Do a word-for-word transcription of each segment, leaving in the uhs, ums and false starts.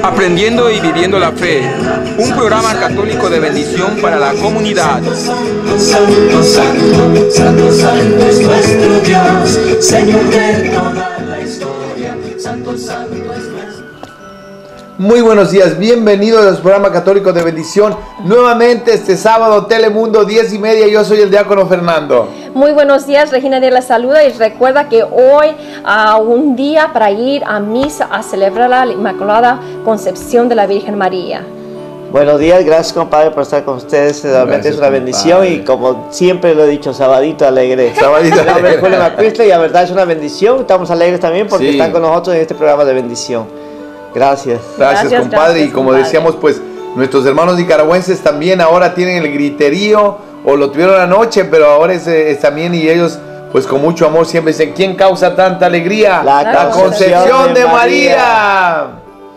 Aprendiendo y viviendo la fe, un programa católico de bendición para la comunidad. Santo, santo, santo, santo es nuestro Dios, Señor de toda la historia. Santo, santo es nuestro. Muy buenos días, bienvenidos al programa católico de bendición. Nuevamente este sábado, Telemundo, diez y media. Yo soy el diácono Fernando. Muy buenos días, Regina de la saluda y recuerda que hoy uh, un día para ir a misa a celebrar la Inmaculada Concepción de la Virgen María. Buenos días, gracias compadre por estar con ustedes, realmente es una bendición compadre. Y como siempre lo he dicho, sabadito alegre. Sabadito alegre. Julio Macuistla, y la verdad es una bendición, estamos alegres también porque sí. Están con nosotros en este programa de bendición. Gracias. Gracias, gracias compadre, gracias, y como compadre. Decíamos, pues nuestros hermanos nicaragüenses también ahora tienen el griterío, o lo tuvieron anoche, pero ahora es, es también, y ellos pues con mucho amor siempre dicen, ¿quién causa tanta alegría? La, la Concepción, Concepción de, de María. María.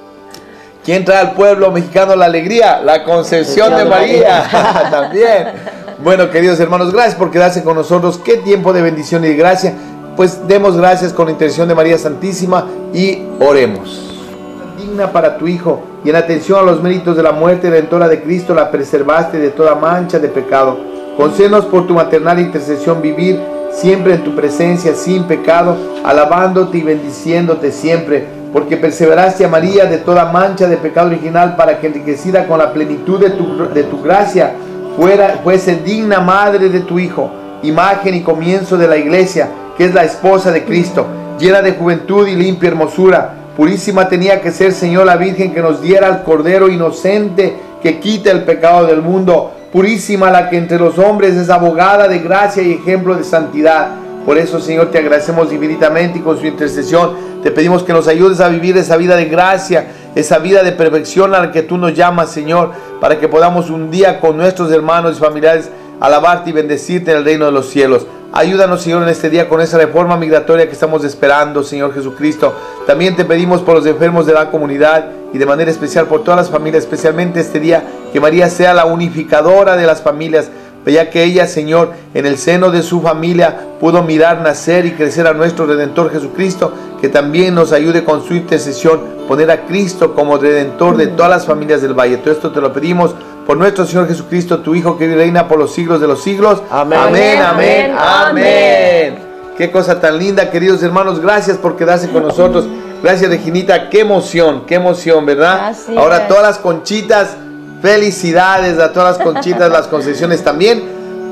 ¿Quién trae al pueblo mexicano la alegría? La Concepción de María. María. También. Bueno, queridos hermanos, gracias por quedarse con nosotros. Qué tiempo de bendición y de gracia. Pues demos gracias con la intercesión de María Santísima y oremos. Digna para tu Hijo, y en atención a los méritos de la muerte redentora de Cristo, la preservaste de toda mancha de pecado. Concédenos por tu maternal intercesión vivir siempre en tu presencia sin pecado, alabándote y bendiciéndote siempre, porque perseveraste a María de toda mancha de pecado original, para que enriquecida con la plenitud de tu, de tu gracia, fuera, fuese digna madre de tu Hijo, imagen y comienzo de la Iglesia, que es la esposa de Cristo, llena de juventud y limpia hermosura. Purísima tenía que ser, Señor, la Virgen que nos diera al Cordero inocente que quita el pecado del mundo. Purísima la que entre los hombres es abogada de gracia y ejemplo de santidad. Por eso, Señor, te agradecemos infinitamente, y con su intercesión te pedimos que nos ayudes a vivir esa vida de gracia, esa vida de perfección a la que tú nos llamas, Señor, para que podamos un día con nuestros hermanos y familiares alabarte y bendecirte en el reino de los cielos. Ayúdanos, Señor, en este día con esa reforma migratoria que estamos esperando, Señor Jesucristo. También te pedimos por los enfermos de la comunidad y de manera especial por todas las familias, especialmente este día, que María sea la unificadora de las familias, ya que ella, Señor, en el seno de su familia pudo mirar nacer y crecer a nuestro Redentor Jesucristo, que también nos ayude con su intercesión, poner a Cristo como Redentor de todas las familias del Valle. Todo esto te lo pedimos por nuestro Señor Jesucristo, tu Hijo, que vive y reina por los siglos de los siglos. Amén. Amén, amén, amén, amén. Qué cosa tan linda, queridos hermanos. Gracias por quedarse con nosotros. Gracias, Reginita. Qué emoción, qué emoción, ¿verdad? Así Ahora es. Todas las conchitas, felicidades a todas las conchitas, las concesiones también.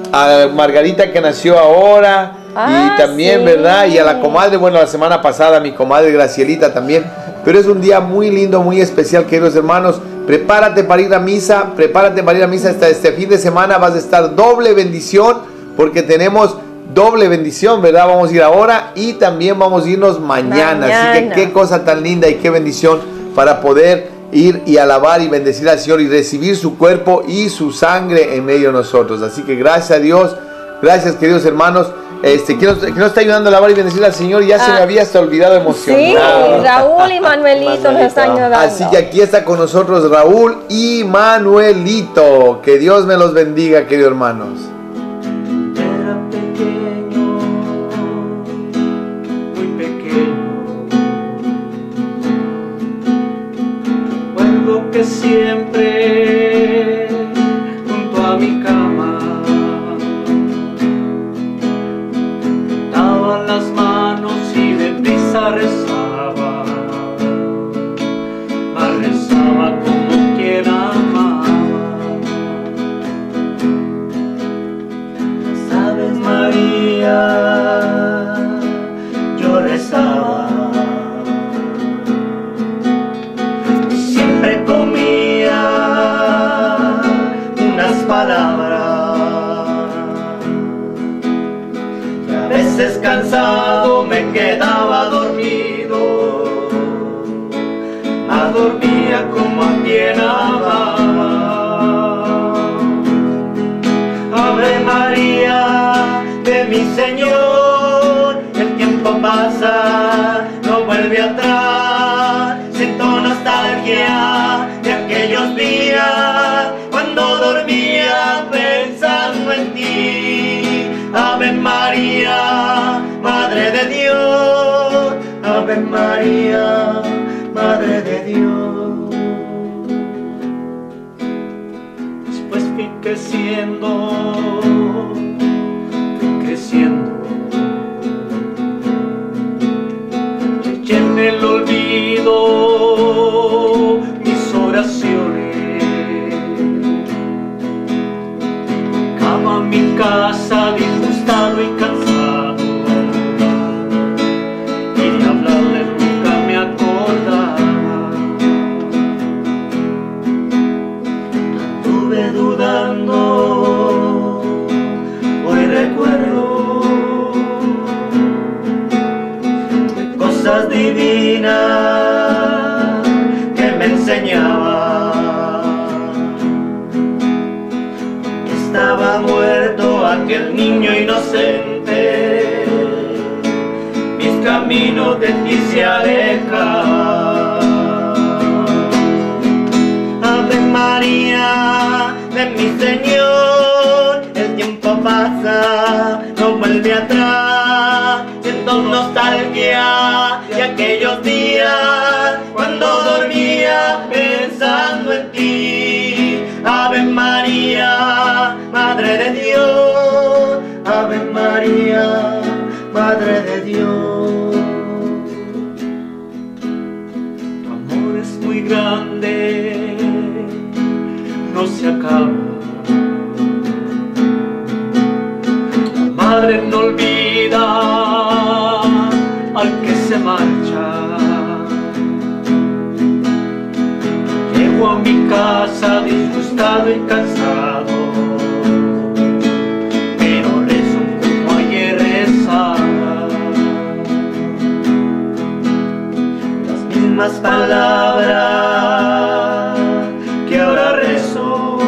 A Margarita, que nació ahora. Ah, y también, sí. ¿verdad? Y a la comadre, bueno, la semana pasada, mi comadre Gracielita también. Pero es un día muy lindo, muy especial, queridos hermanos. Prepárate para ir a misa, prepárate para ir a misa hasta este fin de semana. Vas a estar doble bendición, porque tenemos doble bendición, ¿verdad? Vamos a ir ahora y también vamos a irnos mañana. mañana. Así que qué cosa tan linda y qué bendición para poder ir y alabar y bendecir al Señor y recibir su cuerpo y su sangre en medio de nosotros. Así que gracias a Dios, gracias, queridos hermanos. Este, ¿quién nos, quién nos está ayudando a alabar y bendecir al Señor? Ya ah, se me había hasta olvidado emocionado. Sí, Raúl y Manuelito nos están ayudando. Así que aquí está con nosotros Raúl y Manuelito. Que Dios me los bendiga, queridos hermanos. Era pequeño, muy pequeño. Recuerdo que siempre junto a mi cama las manos y deprisa rezaba, mas rezaba como quien amaba. Sabes, María, yo rezaba, siempre comía unas palabras. A veces cansado me quedaba dormido, mas dormía como a quien amaba. Ave María de mi Señor, el tiempo pasa, no vuelve atrás. Siento nostalgia de aquellos días cuando dormía pensando en ti. Ave María, Madre de Dios, Ave María, Madre de Dios. creciendo, fui creciendo. Y en el olvido mis oraciones, cama en mi casa disgustado y cansado, y de hablarle nunca me acordaba. Estuve dudando, hoy recuerdo de cosas divinas que me enseñaba. Estaba muerto aquel niño inocente, mis caminos de ti se alejan. Ave María de mi Señor, el tiempo pasa, no vuelve atrás. Siento nostalgia de aquellos días cuando dormía pensando en ti. Ave María, Madre de Dios, Ave María, Madre de Dios. Tu amor es muy grande, no se acaba. La madre no olvida al que se marcha. Llego a mi casa disgustado y cansado, pero rezo como ayer rezaba. Las mismas palabras que ahora rezo,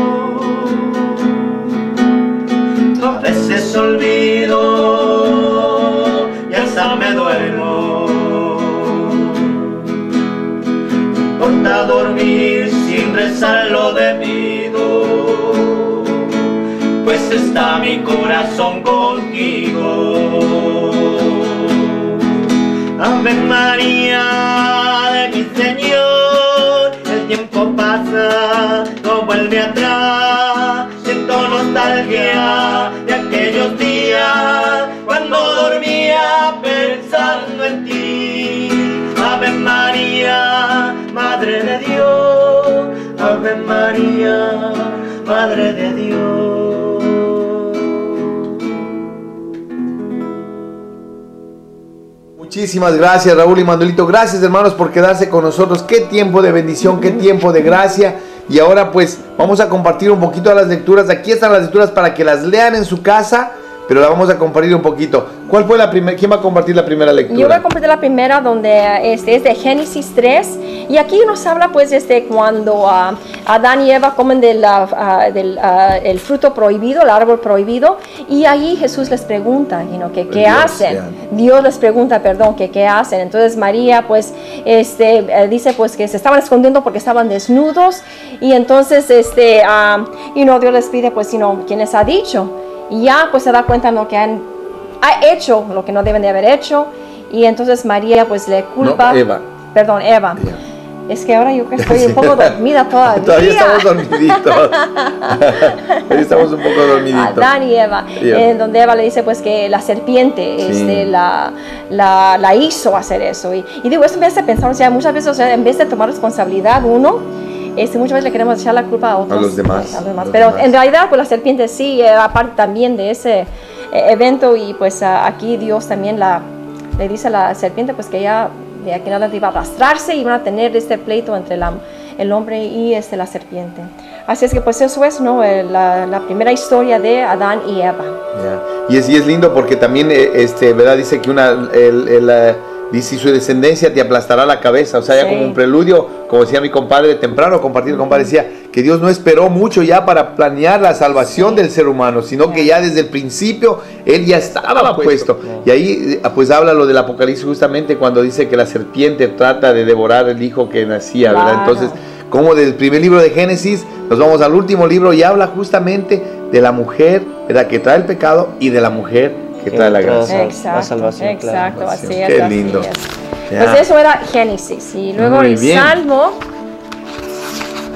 a veces olvido y hasta me duermo. No importa dormir sin rezar lo debido, pues está mi corazón contigo. Ave María de mi Señor, el tiempo pasa, no vuelve atrás. Siento nostalgia de aquellos días cuando dormía pensando en ti. Ave María, Madre de Dios, Ave María, Madre de Dios. Muchísimas gracias, Raúl y Manuelito. Gracias, hermanos, por quedarse con nosotros. Qué tiempo de bendición, qué tiempo de gracia. Y ahora pues vamos a compartir un poquito de las lecturas. Aquí están las lecturas para que las lean en su casa, pero la vamos a compartir un poquito. ¿Cuál fue la primera? ¿Quién va a compartir la primera lectura? Yo voy a compartir la primera, donde este, es de Génesis tres. Y aquí nos habla pues desde cuando uh, Adán y Eva comen del, uh, del uh, el fruto prohibido, el árbol prohibido. Y ahí Jesús les pregunta, you know, que qué Dios, hacen. Yeah. Dios les pregunta, perdón, que qué hacen. Entonces María pues este, eh, dice pues que se estaban escondiendo porque estaban desnudos. Y entonces este, uh, you know, Dios les pide pues, you know, ¿quién les ha dicho? Y ya pues se da cuenta, ¿no?, que han ha hecho lo que no deben de haber hecho. Y entonces María pues le culpa. No, Eva. Perdón, Eva. Yeah. Es que ahora yo que estoy un poco dormida todavía. Todavía estamos dormiditos. Todavía estamos un poco dormiditos. Adán y Eva. Yeah. En donde Eva le dice pues que la serpiente sí. este, la, la, la hizo hacer eso. Y, y digo, esto me hace pensar, o sea, muchas veces, o sea, en vez de tomar responsabilidad uno, Este, muchas veces le queremos echar la culpa a otros, a los demás, a los demás. Los pero demás. En realidad pues la serpiente sí era parte también de ese eh, evento. Y pues uh, aquí Dios también la, le dice a la serpiente pues que ella de aquí en adelante iba a arrastrarse y iban a tener este pleito entre la, el hombre y este, la serpiente. Así es que pues eso es, ¿no?, la, la primera historia de Adán y Eva. Yeah. Y, es, y es lindo porque también este, ¿verdad? Dice que una el, el, el, dice, su descendencia te aplastará la cabeza. O sea, ya sí. como un preludio, como decía mi compadre temprano, compartir con compadre, decía que Dios no esperó mucho ya para planear la salvación sí. del ser humano, sino sí. que ya desde el principio Él ya estaba, estaba puesto. puesto. Sí. Y ahí pues habla lo del Apocalipsis justamente cuando dice que la serpiente trata de devorar el hijo que nacía, claro. ¿verdad? Entonces, como del primer libro de Génesis, nos vamos al último libro y habla justamente de la mujer, ¿verdad?, que trae el pecado, y de la mujer que trae la gracia. Exacto, la salvación, exacto, claro. así es. Qué lindo. Así es. Pues eso era Génesis. Y luego Muy el bien. Salmo,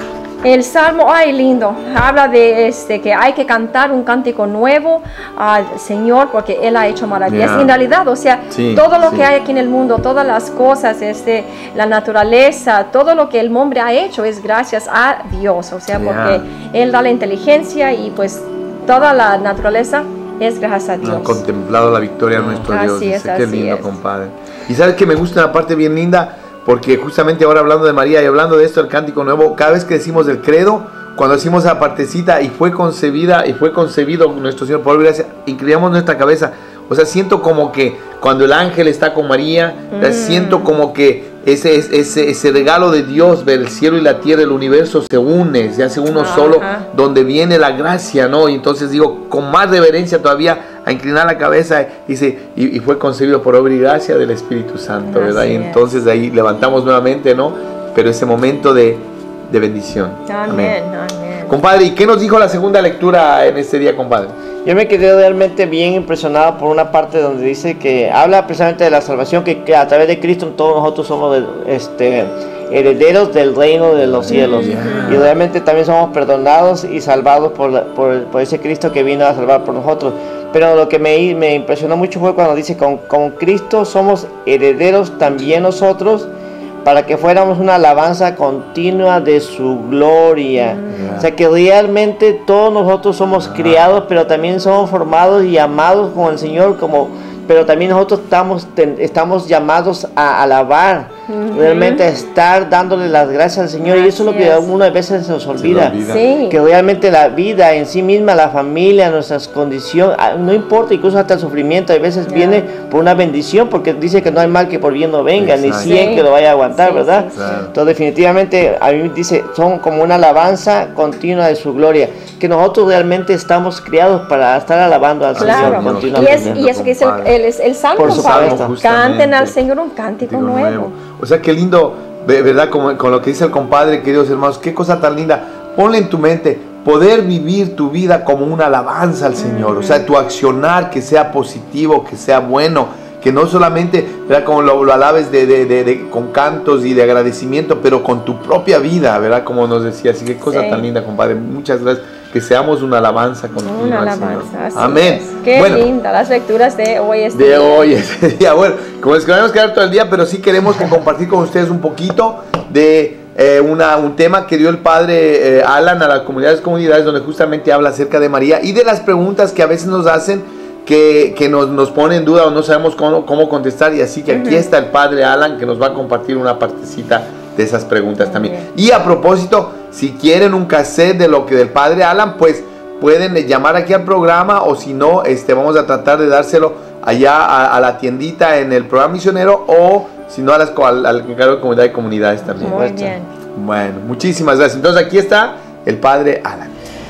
El salmo, ay lindo, habla de este que hay que cantar un cántico nuevo al Señor porque Él ha hecho maravillas. Yeah. En realidad, o sea, Sí, todo lo sí. que hay aquí en el mundo, todas las cosas, este, la naturaleza, todo lo que el hombre ha hecho es gracias a Dios, o sea, Yeah. porque Él da la inteligencia y pues toda la naturaleza es gracias a Dios. Han contemplado la victoria de nuestro Así Dios. es, Dice, qué así lindo, es. compadre. Y sabes que me gusta una parte bien linda, porque justamente ahora hablando de María y hablando de esto, el cántico nuevo, cada vez que decimos el credo, cuando decimos esa partecita, y fue concebida, y fue concebido nuestro Señor por gracia, inclinamos nuestra cabeza. O sea, siento como que cuando el ángel está con María, mm. siento como que ese, ese, ese regalo de Dios, ver el cielo y la tierra, el universo se une, se hace uno Ajá. solo, donde viene la gracia, ¿no? Y entonces digo, con más reverencia todavía, a inclinar la cabeza, dice, y, y fue concebido por obra y gracia del Espíritu Santo, ¿verdad? Así Y es. entonces de ahí levantamos nuevamente, ¿no? Pero ese momento de, de bendición. Amén, amén. Compadre, ¿y qué nos dijo la segunda lectura en este día, compadre? Yo me quedé realmente bien impresionado por una parte donde dice que habla precisamente de la salvación, que, que a través de Cristo todos nosotros somos este, herederos del reino de los cielos. Yeah. Y realmente también somos perdonados y salvados por, la, por, por ese Cristo que vino a salvar por nosotros. Pero lo que me, me impresionó mucho fue cuando dice, con, con Cristo somos herederos también nosotros, para que fuéramos una alabanza continua de su gloria. Yeah. O sea que realmente todos nosotros somos criados, pero también somos formados y amados con el Señor, como, pero también nosotros estamos, ten, estamos llamados a alabar, uh-huh. realmente a estar dándole las gracias al Señor. Gracias. Y eso es lo que algunas veces se nos olvida, se olvida. Sí. Que realmente la vida en sí misma, la familia, nuestras condiciones, no importa, incluso hasta el sufrimiento, a veces yeah. viene por una bendición, porque dice que no hay mal que por bien no venga, exacto. Ni cien sí. que lo vaya a aguantar, sí, ¿verdad? Sí, claro. Entonces definitivamente a mí dice, son como una alabanza continua de su gloria, que nosotros realmente estamos criados para estar alabando al claro. Señor continuamente. Y, es, y eso que es el, el, el salmo, por supuesto, canten al Señor un cántico nuevo. nuevo. O sea, qué lindo, ¿verdad? Como, con lo que dice el compadre, queridos hermanos, qué cosa tan linda. Ponle en tu mente, poder vivir tu vida como una alabanza al Señor. Mm-hmm. O sea, tu accionar que sea positivo, que sea bueno, que no solamente, ¿verdad? Como lo, lo alabes de, de, de, de, con cantos y de agradecimiento, pero con tu propia vida, ¿verdad? Como nos decía. Así que cosa sí. tan linda, compadre. Muchas gracias. Que seamos una alabanza continua. Una alabanza. Así amén. Es. Qué bueno, linda las lecturas de hoy. Este de día. hoy, este día. Bueno, como es que no vamos a quedar todo el día, pero sí queremos compartir con ustedes un poquito de eh, una, un tema que dio el padre eh, Alan a las comunidades, comunidades, donde justamente habla acerca de María y de las preguntas que a veces nos hacen que, que nos, nos ponen en duda o no sabemos cómo, cómo contestar. Y así que aquí uh-huh. está el padre Alan que nos va a compartir una partecita de esas preguntas también. Y a propósito, si quieren un cassette de lo que del padre Alan, pues pueden llamar aquí al programa, o si no, este, vamos a tratar de dárselo allá a, a la tiendita en el programa misionero, o si no, a las, al, al encargo de comunidad y comunidades también. Muy bien. Bueno, muchísimas gracias. Entonces aquí está el padre Alan.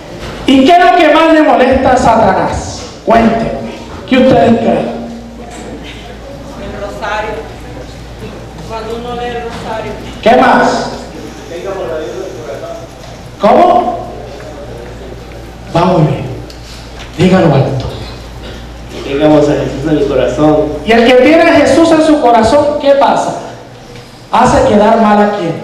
¿Y qué es lo que más le molesta a Satanás? Cuéntenme, ¿qué ustedes creen? El rosario. Cuando uno lee el rosario. ¿Qué más? ¿Cómo? Va muy bien. Dígalo alto. Que tengamos a Jesús en el corazón. Y el que tiene a Jesús en su corazón, ¿qué pasa? Hace quedar mal a quién.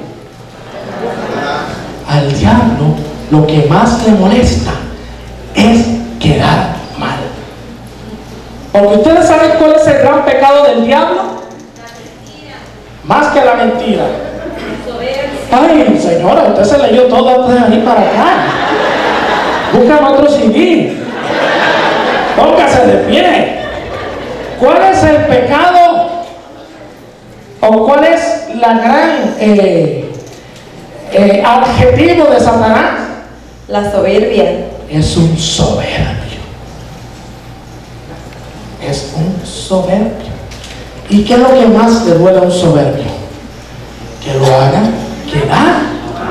Al diablo, lo que más le molesta es quedar mal. Porque ustedes saben cuál es el gran pecado del diablo. Más que la mentira. Ay, señora, usted se leyó todo antes de venir para acá. Buscan otro C D. Póngase de pie. ¿Cuál es el pecado? ¿O cuál es la gran eh, eh, adjetivo de Satanás? La soberbia. Es un soberbio. Es un soberbio. ¿Y qué es lo que más le duele a un soberbio? Que lo hagan quedar.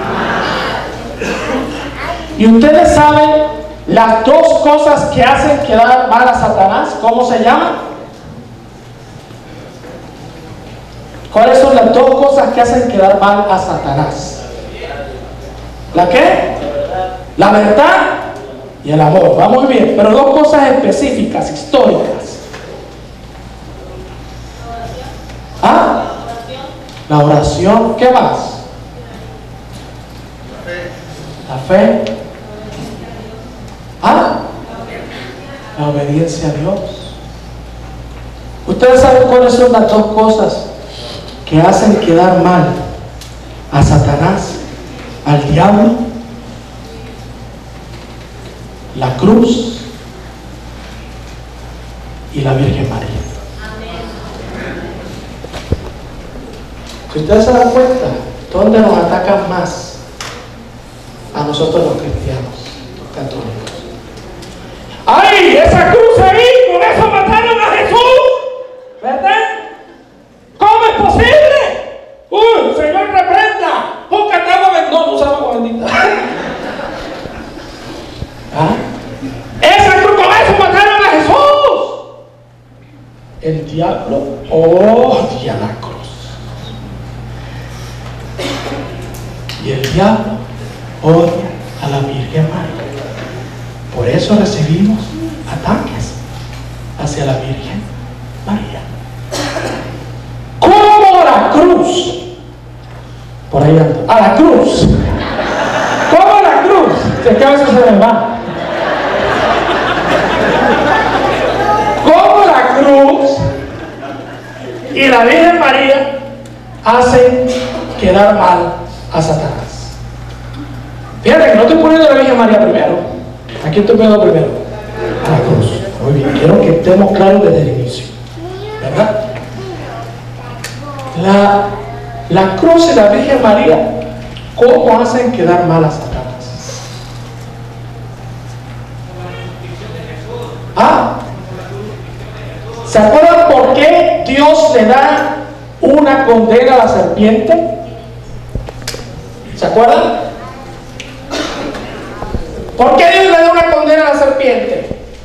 Y ustedes saben las dos cosas que hacen quedar mal a Satanás. ¿Cómo se llaman? ¿Cuáles son las dos cosas que hacen quedar mal a Satanás? ¿La qué? La verdad y el amor. Va muy bien, pero dos cosas específicas, históricas. ¿Ah? La oración. ¿Qué más? la fe, ¿ah? La obediencia a Dios. Ustedes saben cuáles son las dos cosas que hacen quedar mal a Satanás, al diablo: la cruz y la Virgen María. Si ustedes se dan cuenta, ¿dónde nos atacan más a nosotros los cristianos católicos? ¡Ay! ¡Esa cruz ahí! ¡Con eso mataron a Jesús! ¿Verdad? ¿Cómo es posible? ¡Uy! ¡Señor, reprenda! ¡Un catagua bendita! No, no usaba agua bendita. ¿Ah? ¡Esa cruz! ¡Con eso mataron a Jesús! El diablo odia la cruz. Y el diablo odia a la Virgen María. Por eso recibimos ataques hacia la Virgen María. ¿Cómo la cruz? Por ahí ando. A la cruz. ¿Cómo la cruz? Se que a veces se me va. ¿Cómo la cruz y la Virgen María hacen quedar mal a Satanás? Fíjate que no estoy poniendo a la Virgen María primero. Aquí estoy poniendo primero a la cruz. Muy bien, quiero que estemos claros desde el inicio, ¿verdad? La, la cruz y la Virgen María, ¿cómo hacen quedar mal a Satanás? Ah, ¿se acuerdan por qué Dios le da una condena a la serpiente? ¿Se acuerdan? ¿Por qué Dios le da una condena a la serpiente?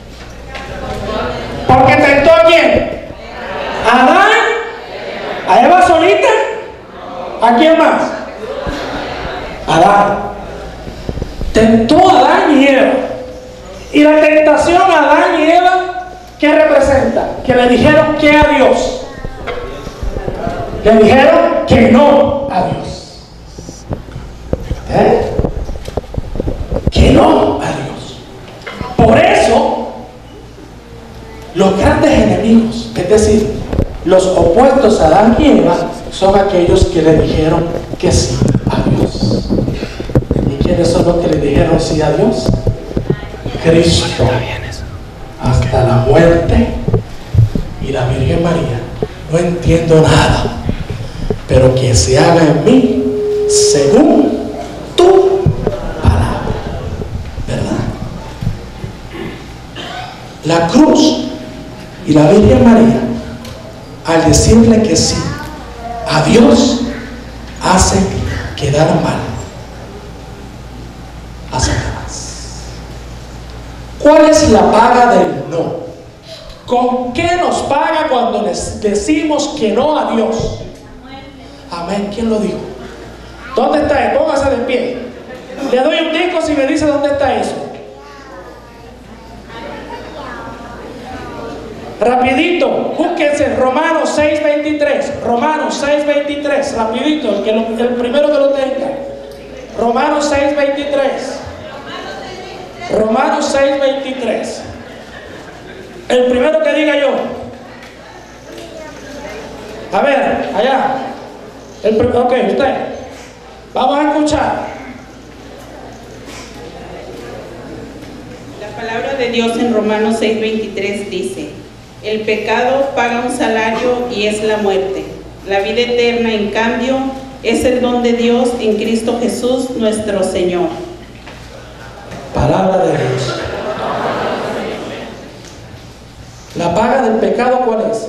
Porque tentó a quién? ¿A Adán? ¿A Eva solita? ¿A quién más? A Adán. Tentó a Adán y Eva. Y la tentación a Adán y Eva, ¿qué representa? Que le dijeron que a Dios. Le dijeron que no a Dios. ¿Eh? Que no a Dios. Por eso, los grandes enemigos, es decir, los opuestos a Adán y Eva, son aquellos que le dijeron que sí a Dios. ¿Y quiénes son los que le dijeron sí a Dios? Cristo, hasta la muerte y la Virgen María. No entiendo nada, pero que se haga en mí según tu palabra, ¿verdad? La cruz y la Virgen María, al decirle que sí a Dios, hacen quedar mal a Satanás. ¿Cuál es la paga del no? ¿Con qué nos paga cuando les decimos que no a Dios? Amén. ¿Quién lo dijo? ¿Dónde está él? Póngase de pie. Le doy un disco si me dice dónde está eso. Rapidito, búsquense Romanos seis veintitrés. Romanos seis veintitrés. Rapidito, el, que lo, el primero que lo tenga. Romanos seis veintitrés. Romanos seis veintitrés. El primero que diga yo. A ver, allá. El, ok, usted. Vamos a escuchar. La palabra de Dios en Romanos seis veintitrés dice: el pecado paga un salario y es la muerte. La vida eterna, en cambio, es el don de Dios en Cristo Jesús nuestro Señor. Palabra de Dios. La paga del pecado, ¿cuál es?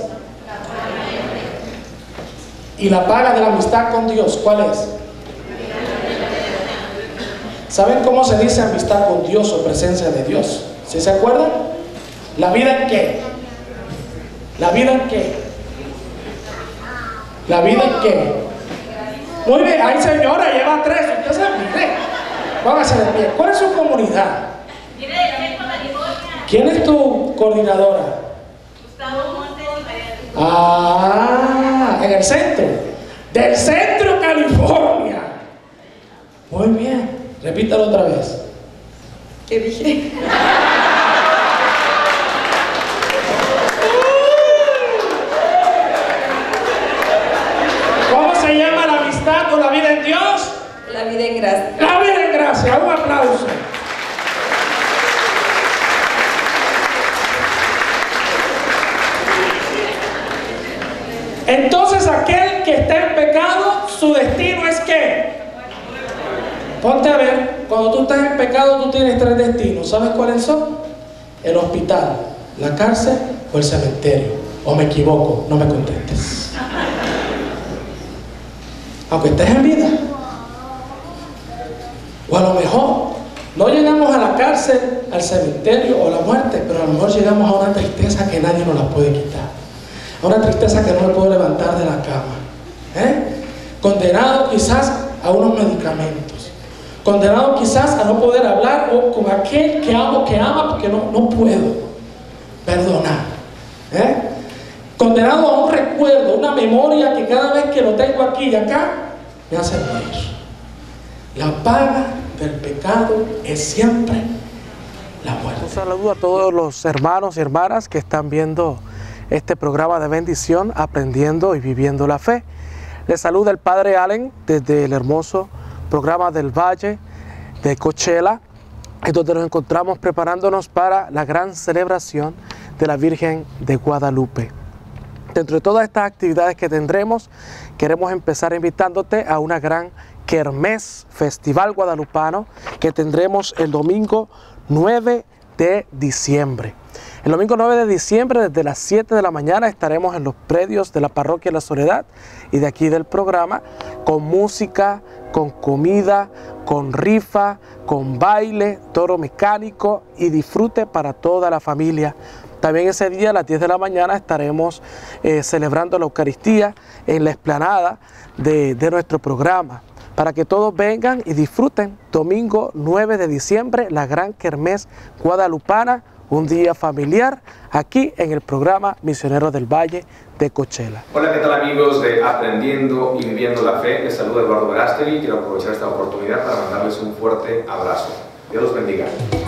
Y la paga de la amistad con Dios, ¿cuál es? ¿Saben cómo se dice amistad con Dios o presencia de Dios? ¿Sí se acuerdan? ¿La vida en qué? ¿La vida en qué? ¿La vida en qué? Muy bien, ay señora, lleva tres, usted se mire. Póngase de pie. ¿Cuál es su comunidad? ¿Quién es tu coordinadora? Ah, en el centro. Del centro, California. Muy bien. Repítalo otra vez. ¿Qué dije? ¿Cómo se llama la amistad con la vida en Dios? La vida en gracia. La vida en gracia. Un aplauso. Entonces aquel que está en pecado, su destino es ¿qué? Ponte a ver, cuando tú estás en pecado tú tienes tres destinos. ¿Sabes cuáles son? El hospital, la cárcel o el cementerio. ¿O me equivoco? No me contestes. Aunque estés en vida. O a lo mejor no llegamos a la cárcel, al cementerio o a la muerte, pero a lo mejor llegamos a una tristeza que nadie nos la puede quitar. A una tristeza que no me puedo levantar de la cama. ¿Eh? Condenado quizás a unos medicamentos. Condenado quizás a no poder hablar o con aquel que amo, que ama, porque no, no puedo perdonar. ¿Eh? Condenado a un recuerdo, una memoria que cada vez que lo tengo aquí y acá, me hace morir. La paga del pecado es siempre la muerte. Un saludo a todos los hermanos y hermanas que están viendo este programa de bendición, aprendiendo y viviendo la fe. Les saluda el Padre Allen desde el hermoso programa del Valle de Coachella, en donde nos encontramos preparándonos para la gran celebración de la Virgen de Guadalupe. Dentro de todas estas actividades que tendremos, queremos empezar invitándote a una gran kermés, festival guadalupano, que tendremos el domingo nueve de diciembre. El domingo nueve de diciembre, desde las siete de la mañana, estaremos en los predios de la Parroquia La Soledad y de aquí del programa, con música, con comida, con rifa, con baile, toro mecánico y disfrute para toda la familia. También ese día a las diez de la mañana estaremos eh, celebrando la Eucaristía en la explanada de, de nuestro programa, para que todos vengan y disfruten. Domingo nueve de diciembre, la gran kermés guadalupana, un día familiar, aquí en el programa Misioneros del Valle de Coachella. Hola, ¿qué tal amigos de Aprendiendo y Viviendo la Fe? Les saluda Eduardo Verástegui y quiero aprovechar esta oportunidad para mandarles un fuerte abrazo. Dios los bendiga.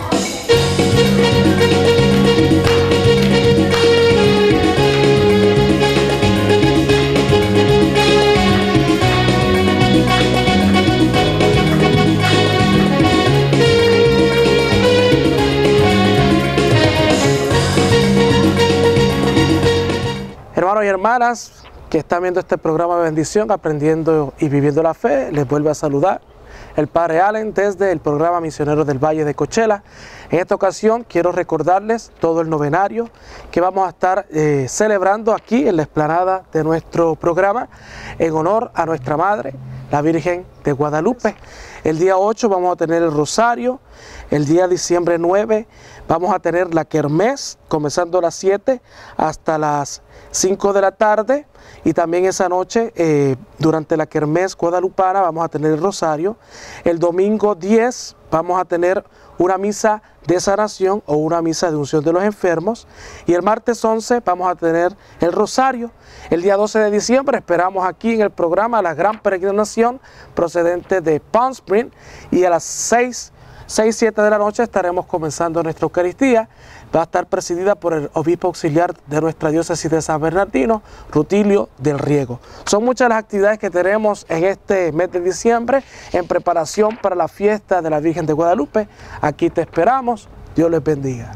Hermanos y hermanas que están viendo este programa de bendición, aprendiendo y viviendo la fe, les vuelve a saludar el Padre Allen desde el programa Misioneros del Valle de Coachella. En esta ocasión quiero recordarles todo el novenario que vamos a estar eh, celebrando aquí en la explanada de nuestro programa en honor a nuestra Madre, la Virgen de Guadalupe. El día ocho vamos a tener el rosario, el día diciembre nueve vamos a tener la kermés, comenzando a las siete hasta las cinco de la tarde, y también esa noche, eh, durante la kermés guadalupana, vamos a tener el rosario. El domingo diez vamos a tener una misa de sanación o una misa de unción de los enfermos, y el martes once vamos a tener el rosario. El día doce de diciembre esperamos aquí en el programa la gran peregrinación procedente de Palm Springs, y a las seis, siete de la noche estaremos comenzando nuestra Eucaristía. Va a estar presidida por el obispo auxiliar de nuestra diócesis de San Bernardino, Rutilio del Riego. Son muchas las actividades que tenemos en este mes de diciembre en preparación para la fiesta de la Virgen de Guadalupe. Aquí te esperamos. Dios les bendiga.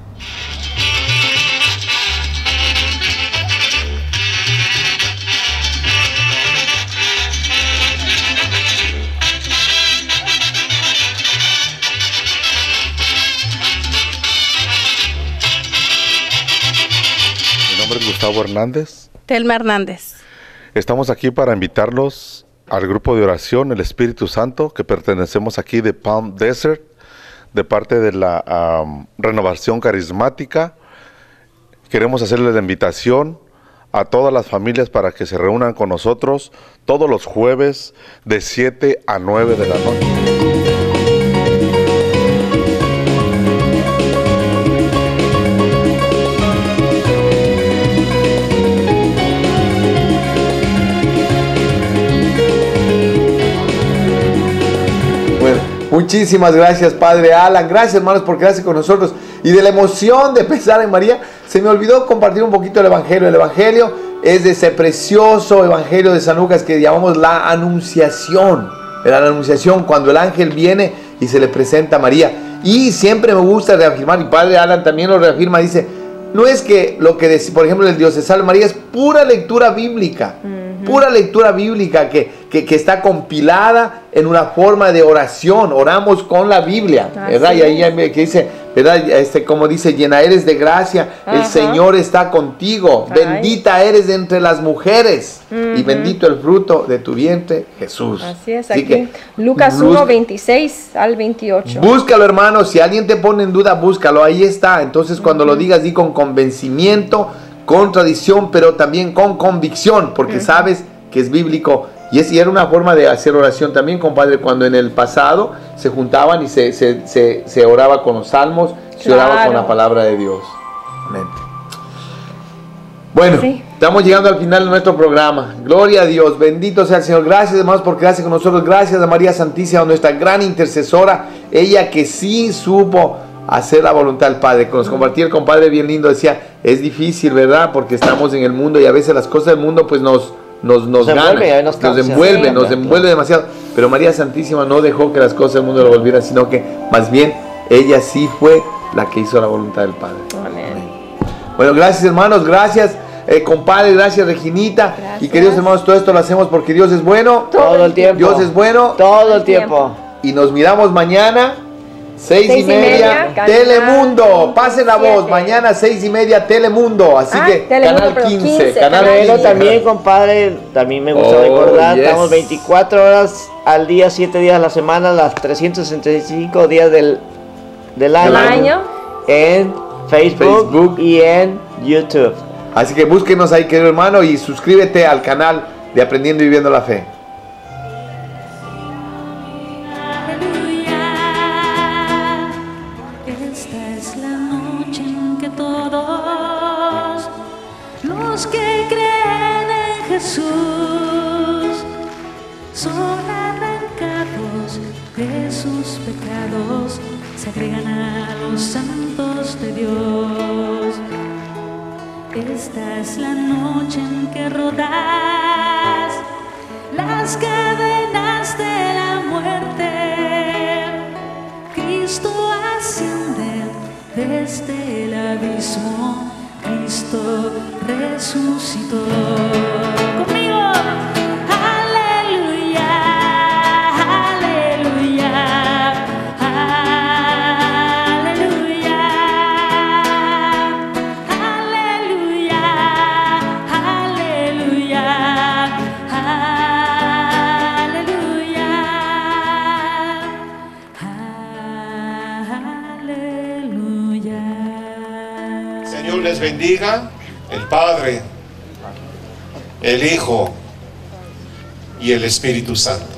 Gustavo Hernández. Telma Hernández. Estamos aquí para invitarlos al grupo de oración El Espíritu Santo, que pertenecemos aquí de Palm Desert, de parte de la um, Renovación Carismática. Queremos hacerles la invitación a todas las familias para que se reúnan con nosotros todos los jueves de siete a nueve de la noche. Muchísimas gracias, Padre Alan. Gracias, hermanos, por quedarse con nosotros. Y de la emoción de pensar en María, se me olvidó compartir un poquito el Evangelio. El Evangelio es de ese precioso Evangelio de San Lucas que llamamos la Anunciación. La Anunciación, cuando el ángel viene y se le presenta a María. Y siempre me gusta reafirmar, y Padre Alan también lo reafirma, dice, no es que lo que, dice, por ejemplo, el Dios te salve María, es pura lectura bíblica. Uh-huh. Pura lectura bíblica que, que, que está compilada en una forma de oración. Oramos con la Biblia, ¿verdad? Y ahí que dice, ¿verdad? Este, como dice, llena eres de gracia, uh-huh. El Señor está contigo. Ay. Bendita eres de entre las mujeres, uh-huh. Y bendito el fruto de tu vientre, Jesús. Así es, Así aquí que, Lucas uno, veintiséis al veintiocho. Búscalo, hermano, si alguien te pone en duda, búscalo, ahí está. Entonces, cuando uh-huh. lo digas, di con convencimiento, con tradición, pero también con convicción, porque uh-huh. sabes que es bíblico. Y, es, y era una forma de hacer oración también, compadre, cuando en el pasado se juntaban y se, se, se, se oraba con los salmos, se claro. oraba con la palabra de Dios. Amén. Bueno, sí. Estamos llegando al final de nuestro programa. Gloria a Dios, bendito sea el Señor. Gracias, hermanos, por quedarse con nosotros. Gracias a María Santísima, nuestra gran intercesora, ella que sí supo hacer la voluntad del Padre. Nos compartía el compadre bien lindo, decía, es difícil, ¿verdad? Porque estamos en el mundo y a veces las cosas del mundo pues nos, nos, nos, nos ganan, envuelve, nos, nos envuelve, nos envuelve demasiado. Pero María Santísima no dejó que las cosas del mundo lo volvieran, sino que más bien ella sí fue la que hizo la voluntad del Padre. Amén. Amén. Bueno, gracias, hermanos, gracias, eh, compadre, gracias, Reginita. Gracias. Y queridos hermanos, todo esto lo hacemos porque Dios es bueno. Todo el tiempo. Dios es bueno. Todo el tiempo. Y nos miramos mañana. Seis, seis y media, y media Telemundo, pasen la voz, mañana seis y media Telemundo, así ah, que Telemundo, canal quince, quince, canal Pero quince. También, compadre, también me gusta oh, recordar, yes. Estamos veinticuatro horas al día, siete días a la semana, las trescientos sesenta y cinco días del, del año, año en Facebook, Facebook y en YouTube. Así que búsquenos ahí, querido hermano, y suscríbete al canal de Aprendiendo y Viviendo la Fe. Los que creen en Jesús son arrancados de sus pecados, se agregan a los santos de Dios. Esta es la noche en que rodas las cadenas de la muerte. Cristo asciende desde el abismo, Cristo resucitó. Conmigo. Aleluya, aleluya, aleluya, aleluya, aleluya, aleluya, aleluya. Señor les bendiga. El Padre, el Hijo y el Espíritu Santo.